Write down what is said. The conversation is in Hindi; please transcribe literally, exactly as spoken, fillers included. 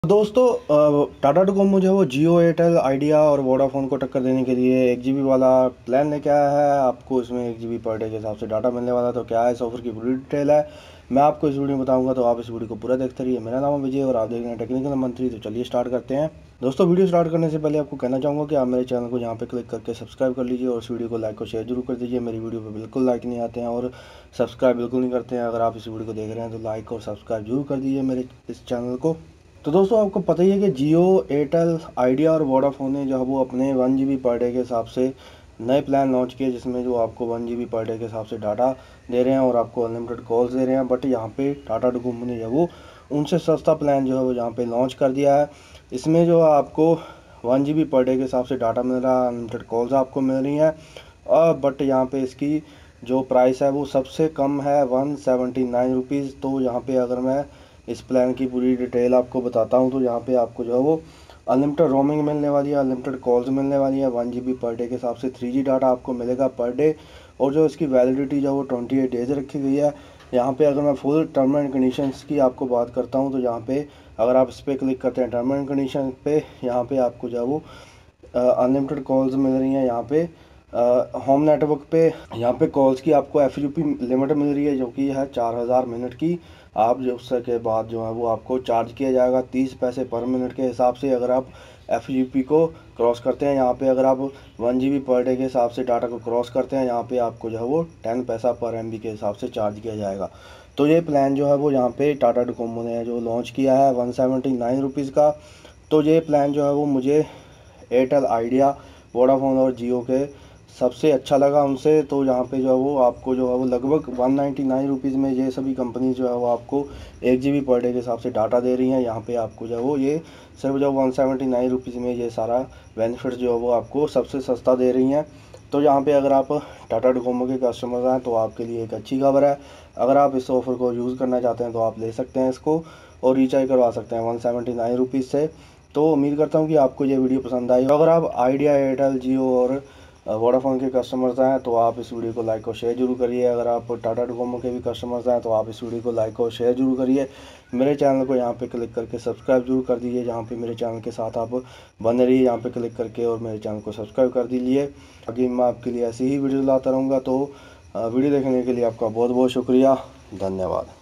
दोस्तों अ, टाटा डोकोमो जो है वो जियो एयरटेल आइडिया और वोडाफोन को टक्कर देने के लिए एक जी बी वाला प्लान लेके आया है। आपको इसमें एक जी बी पर डे के हिसाब से डाटा मिलने वाला है। तो क्या है इस ऑफर की पूरी डिटेल है मैं आपको इस वीडियो में बताऊंगा, तो आप इस वीडियो को पूरा देखते रहिए। मेरा नाम है विजय और आप देख रहे हैं टेक्निकल मंत्री। तो चलिए स्टार्ट करते हैं। दोस्तों वीडियो स्टार्ट करने से पहले आपको कहना चाहूँगा कि आप मेरे चैनल को यहाँ पे क्लिक करके सब्सक्राइब कर लीजिए और इस वीडियो को लाइक और शेयर जरूर कर दीजिए। मेरी वीडियो पे बिल्कुल लाइक नहीं आते हैं और सब्सक्राइब बिल्कुल नहीं करते हैं। अगर आप इस वीडियो को देख रहे हैं तो लाइक और सब्सक्राइब जरूर कर दीजिए मेरे इस चैनल को। तो दोस्तों आपको पता ही है कि जियो एयरटेल आइडिया और वोडाफोन ने जो है वो अपने one G B per day के हिसाब से नए प्लान लॉन्च किए, जिसमें जो आपको one G B per day के हिसाब से डाटा दे रहे हैं और आपको अनलिमिटेड कॉल्स दे रहे हैं। बट यहाँ पे टाटा डोकोमो ने जो वो उनसे सस्ता प्लान जो है वो यहाँ पे लॉन्च कर दिया है। इसमें जो है आपको one G B per day के हिसाब से डाटा मिल रहा है, अनलिमिटेड कॉल्स आपको मिल रही हैं। और बट यहाँ पे इसकी जो प्राइस है वो सबसे कम है वन सेवेंटी नाइन रुपीज़। तो यहाँ पे अगर मैं इस प्लान की पूरी डिटेल आपको बताता हूँ तो यहाँ पे आपको जो है वो अनलिमिटेड रोमिंग मिलने वाली है, अनलिमिटेड कॉल्स मिलने वाली है, one G B per day के हिसाब से थ्री जी डाटा आपको मिलेगा पर डे। और जो इसकी वैलिडिटी जो है वो ट्वेंटी एट डेज़ रखी गई है। यहाँ पे अगर मैं फुल टर्म एंड कंडीशंस की आपको बात करता हूँ तो यहाँ पे अगर आप इस पर क्लिक करते हैं टर्म एंड कंडीशन पे, यहाँ पे आपको जो है वो अनलिमिटेड कॉल्स मिल रही हैं। यहाँ पे होम नेटवर्क पे यहाँ पे कॉल्स की आपको एफ यू पी लिमिट मिल रही है जो कि है चार हज़ार मिनट की। आप जो उसके बाद जो है वो आपको चार्ज किया जाएगा तीस पैसे पर मिनट के हिसाब से अगर आप एफ यू पी को क्रॉस करते हैं। यहाँ पे अगर आप one G B per day के हिसाब से डाटा को क्रॉस करते हैं, यहाँ पे आपको जो है वो टेन पैसा पर एम बी के हिसाब से चार्ज किया जाएगा। तो ये प्लान जो है वो यहाँ पे टाटा डोकोमो ने जो लॉन्च किया है वन सेवेंटी नाइन रुपीज़ का। तो ये प्लान जो है वो मुझे एयरटेल आइडिया वोडाफोन और जियो के सबसे अच्छा लगा उनसे। तो यहाँ पे जो है वो आपको जो है वो लगभग वन नाइन्टी नाइन रुपीज़ में ये सभी कंपनी जो है वो आपको एक जी बी पर डे के हिसाब से डाटा दे रही हैं। यहाँ पे आपको जो है वो ये सिर्फ जो वन सेवेंटी नाइन रुपीज़ में ये सारा बेनिफिट जो है वो आपको सबसे सस्ता दे रही हैं। तो यहाँ पे अगर आप टाटा डोकोमो के कस्टमर हैं तो आपके लिए एक अच्छी खबर है। अगर आप इस ऑफ़र को यूज़ करना चाहते हैं तो आप ले सकते हैं इसको और रिचार्ज करवा सकते हैं वन सेवेंटी नाइन रुपीज़ से। तो उम्मीद करता हूँ कि आपको ये वीडियो पसंद आई। अगर आप आइडिया एयरटेल जियो और वोडाफोन के कस्टमर्स हैं तो आप इस वीडियो को लाइक और शेयर जरूर करिए। अगर आप टाटा डोकोमो के भी कस्टमर्स हैं तो आप इस वीडियो को लाइक और शेयर जरूर करिए। मेरे चैनल को यहाँ पे क्लिक करके सब्सक्राइब जरूर कर दीजिए। जहाँ पे मेरे चैनल के साथ आप बने रहिए, यहाँ पे क्लिक करके और मेरे चैनल को सब्सक्राइब कर दीजिए। आगे मैं आपके लिए ऐसी ही वीडियो लाता रहूँगा। तो वीडियो देखने के लिए आपका बहुत बहुत शुक्रिया, धन्यवाद।